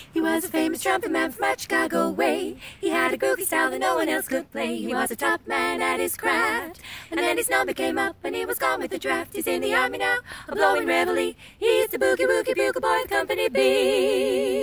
He was a famous trumpet man from out Chicago way. He had a groovy style that no one else could play. He was a top man at his craft. And then his number came up and he was gone with the draft. He's in the army now, a blowing reveille. He's the boogie woogie bugle boy of Company B.